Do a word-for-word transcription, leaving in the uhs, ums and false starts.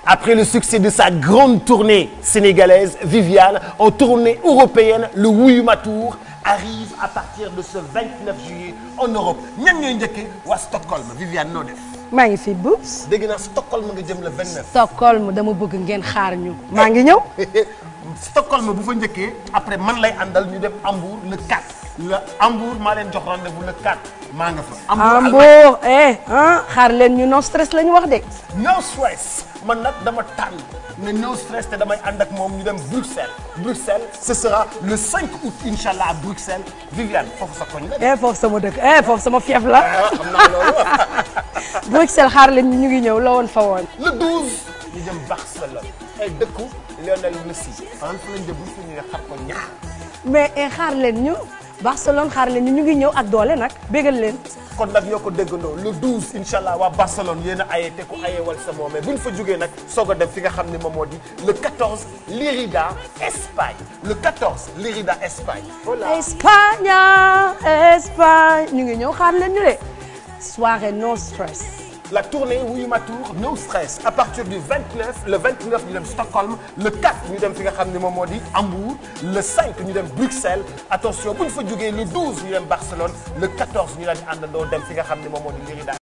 Après le succès de sa grande tournée sénégalaise, Viviane, en tournée européenne, le Wuyu Ma Tour arrive à partir de ce vingt-neuf juillet en Europe. ñan ñooy njëkkee waa Stockholm Viviane noo def. maa ngi fi Boubs. dégg naa Stockholm nga jëm le vingt-neuf. Stockholm dama bëgg ngeen xaar ñu. maa ngi ñëw. Stockholm bu fa njëkkee après man lay àndal ñu dem Hambourg le quatre. le Hambourg maa leen jox rendez-vous le quatre maa nga fa. Hambourg eh ah xaar leen ñu no stress la ñu wax de. no stress man nag dama tànn ne no stress te damay ànd ak moom ñu dem Bruxelles. Bruxelles ce sera le cinq août incha allah à Bruxelles Viviane foofu sa koñ la. eh foofu sama dëkk eh foofu sama fief la. xam naa loolu. Bruxelles xaar leen ñu ngi ñëw la woon fa woon. le douze ñu jëm Barcelone ay dëkku Lionel Messi maanaam fa lañ jëm bu ñu ñëwee xar ko ñaar. mais xaar leen ñu Barcelone xaar leen ñu ñu ngi ñëw ak doole nag bégal leen. kon nag yoo ko déggandoo le douze incha allah waa Barcelone yéen a aye te ku ayewal sa moom mais bu ñu fa jógee nag soog a dem fi nga xam ne moom moo di le quatorze Lérida Espagne le quatorze Lérida Espagne. voilà Espagne Espagne ñu ngi ñëw xaar leen ñu de soirée no stress. la tournée Wuyu Ma Tour no stress à partir du vingt-neuf le vingt-neuf ñu dem Stockholm le quatre ñu dem fi nga xam ne moom moo di Hambourg le cinq ñu dem Bruxelles attention bu ñu fa jógee le douze ñu dem Barcelone le quatorze ñu daal di àndandoo dem fi nga xam ne moom moo di Lérida